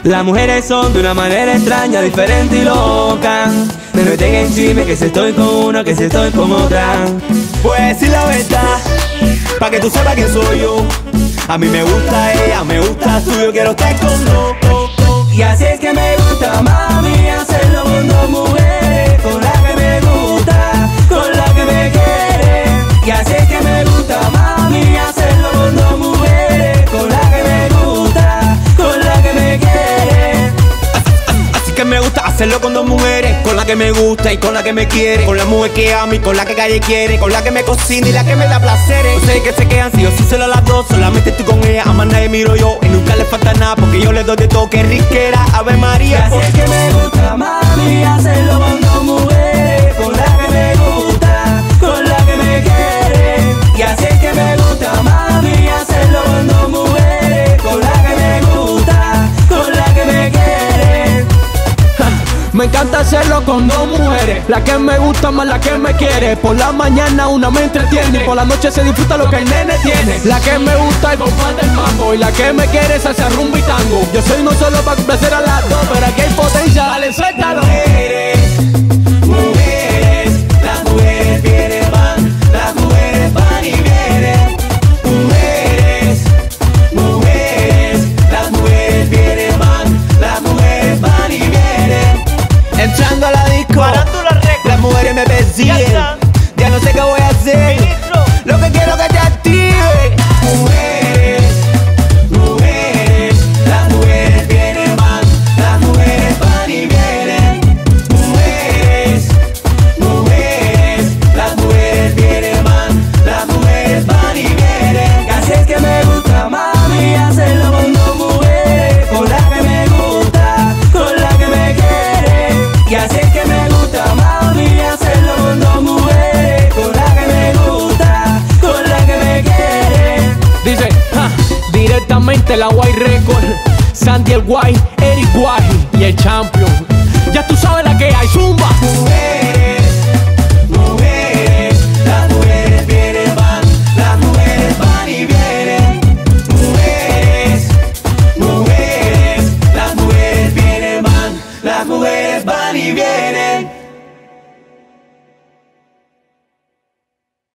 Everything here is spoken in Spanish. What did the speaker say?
Las mujeres son de una manera extraña, diferente y loca. Me meten en chisme que si estoy con una, que si estoy con otra. Voy a decir la verdad, pa' que tú sepas quién soy yo. A mí me gusta ella, me gusta tú, yo quiero estar con dos. Y así es que me gusta, mami, hacerlo con dos mujeres. Con la que me gusta, con la que me quiere. Y así es que me gusta, mami, hacerlo con dos mujeres. Con la que me gusta, con la que me quiere. Así que me gusta hacerlo con dos mujeres. Con la que me gusta y con la que me quiere. Con la mujer que amo y con la que calle quiere. Con la que me cocina y la que me da placeres. No sé que se quedan si yo sí se lo las dos. Solamente estoy con ella, a más nadie miro yo. Y nunca le falta nada porque yo le doy de todo. Que riquera, Ave María. Y así es que me gusta, mami, hacerlo con dos mujeres. Con la que me gusta, con la que me quiere. Y así es que me gusta, mami, hacerlo con dos mujeres. Con la que me gusta, con la que me quiere. Me encanta hacerlo con dos mujeres, la que me gusta más la que me quiere. Por la mañana una me entretiene, por la noche se disfruta lo que el nene tiene. La que me gusta es bomba del mambo y la que me quiere es hacer rumba y tango. Yo soy no solo para complacer a las dos, pero aquí hay potencia, dale, suéltalo. Mujeres, las mujeres vienen, van, las mujeres van y vienen. Mujeres, las mujeres vienen, van, las mujeres van y vienen. Entrando a la disco, las mujeres me persiguen. Ya no sé qué voy a hacer, lo que quiero que te active. Mujeres, las mujeres vienen, van, las mujeres van y vienen. Mujeres, las mujeres vienen, van, las mujeres van y vienen. Y así es que me gusta, mami, hacerlo con dos mujeres. Con la que me gusta, con la que me quiere. Y así es que me gusta, mami, hacerlo con dos mujeres. Con la que me gusta, con la que me quiere. Dice, directamente la White Record, Sandy el White, Eric White y el Champion. Ya tú sabes la que hay, zumba. Mujeres.